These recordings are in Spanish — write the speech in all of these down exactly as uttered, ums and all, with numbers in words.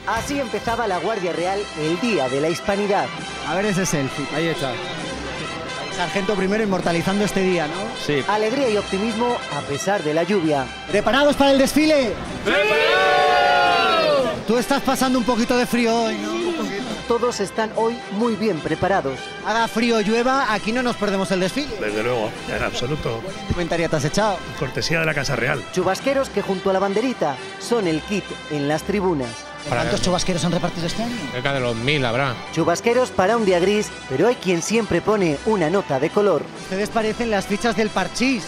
Así empezaba la Guardia Real el Día de la Hispanidad. A ver ese selfie. Ahí está. Sargento primero inmortalizando este día, ¿no? Sí. Alegría y optimismo a pesar de la lluvia. ¿Preparados para el desfile? ¡Preparados! Tú estás pasando un poquito de frío hoy, ¿no? Un poquito. Todos están hoy muy bien preparados. Haga frío o llueva, aquí no nos perdemos el desfile. Desde luego, en absoluto. ¿Qué comentario te has echado? Cortesía de la Casa Real. Chubasqueros que junto a la banderita son el kit en las tribunas. ¿Cuántos chubasqueros han repartido este año? Cerca de los mil habrá. Chubasqueros para un día gris, pero hay quien siempre pone una nota de color. Ustedes parecen las fichas del parchís.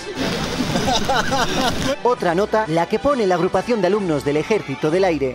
Otra nota, la que pone la agrupación de alumnos del Ejército del Aire.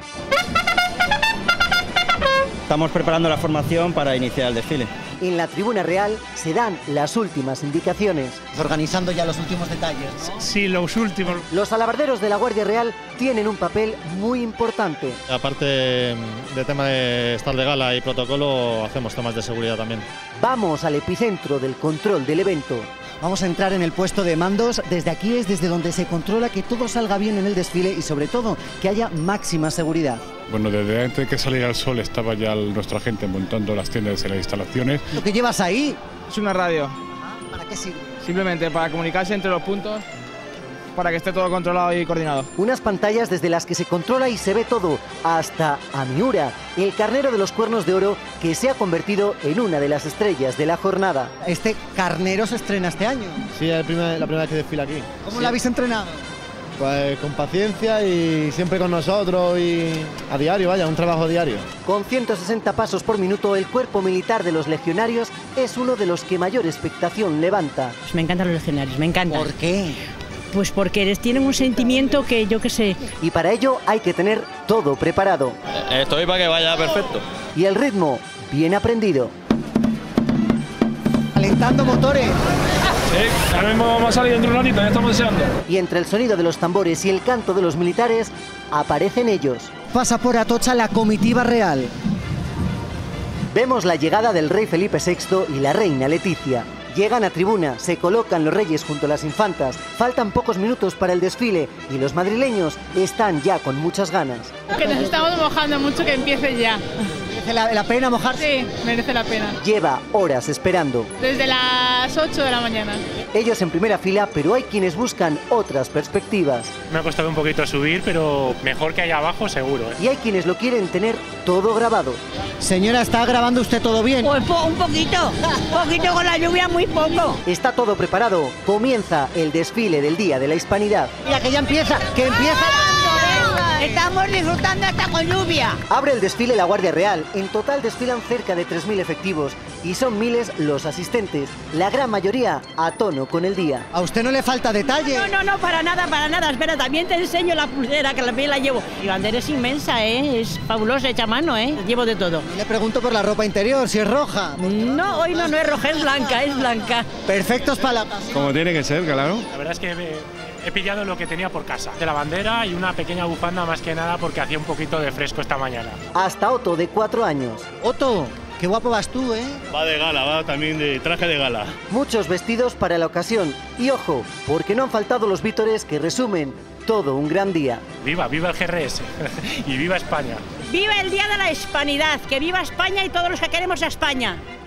Estamos preparando la formación para iniciar el desfile. En la tribuna real se dan las últimas indicaciones. Organizando ya los últimos detalles, ¿no? Sí, los últimos. Los alabarderos de la Guardia Real tienen un papel muy importante. Aparte de tema de estar de gala y protocolo, hacemos temas de seguridad también. Vamos al epicentro del control del evento. Vamos a entrar en el puesto de mandos. Desde aquí es desde donde se controla que todo salga bien en el desfile y sobre todo que haya máxima seguridad. Bueno, desde antes de que saliera el sol estaba ya nuestra gente montando las tiendas y las instalaciones. ¿Lo que llevas ahí? Es una radio. ¿Para qué sirve? Simplemente para comunicarse entre los puntos, para que esté todo controlado y coordinado. Unas pantallas desde las que se controla y se ve todo, hasta a Miura, el carnero de los cuernos de oro que se ha convertido en una de las estrellas de la jornada. Este carnero se estrena este año. Sí, es la primera, la primera vez que desfila aquí. ¿Cómo lo habéis entrenado? Pues con paciencia y siempre con nosotros y a diario, vaya, un trabajo diario. Con ciento sesenta pasos por minuto, el cuerpo militar de los legionarios es uno de los que mayor expectación levanta. Pues me encantan los legionarios, me encantan. ¿Por qué? Pues porque eres, tienen un sentimiento que yo qué sé. Y para ello hay que tener todo preparado. Estoy para que vaya perfecto. Y el ritmo bien aprendido. Calentando motores. Sí, ahora mismo vamos a salir dentro de un ratito, ya estamos deseando. Y entre el sonido de los tambores y el canto de los militares, aparecen ellos. Pasa por Atocha la comitiva real. Vemos la llegada del rey Felipe sexto y la reina Leticia. Llegan a tribuna, se colocan los reyes junto a las infantas, faltan pocos minutos para el desfile y los madrileños están ya con muchas ganas. Que nos estamos mojando mucho, que empiece ya. ¿Merece la, la pena mojarse? Sí, merece la pena. Lleva horas esperando. Desde las ocho de la mañana. Ellos en primera fila, pero hay quienes buscan otras perspectivas. Me ha costado un poquito subir, pero mejor que allá abajo seguro, ¿eh? Y hay quienes lo quieren tener todo grabado. Señora, ¿está grabando usted todo bien? Pues po un poquito, un poquito con la lluvia, muy poco. Está todo preparado. Comienza el desfile del Día de la Hispanidad. Mira, que ya empieza, que empieza. Estamos disfrutando hasta con lluvia. Abre el desfile la Guardia Real. En total desfilan cerca de tres mil efectivos y son miles los asistentes, la gran mayoría a tono con el día. ¿A usted no le falta detalle? No, no, no, para nada, para nada. Espera, también te enseño la pulsera, que también la llevo. Mi bandera es inmensa, ¿eh? Es fabulosa, hecha a mano, ¿eh? Llevo de todo. Le pregunto por la ropa interior, si es roja. No, hoy no, no es roja, es blanca, es blanca. Perfectos para la... Como tiene que ser, claro. La verdad es que he, he pillado lo que tenía por casa. De la bandera y una pequeña bufanda más que nada porque hacía un poquito de fresco esta mañana. Hasta Otto, de cuatro años. Otto, qué guapo vas tú, ¿eh? Va de gala, va también de traje de gala. Muchos vestidos para la ocasión. Y ojo, porque no han faltado los vítores que resumen todo un gran día. Viva, viva el G R S y viva España. ¡Viva el Día de la Hispanidad! ¡Que viva España y todos los que queremos a España!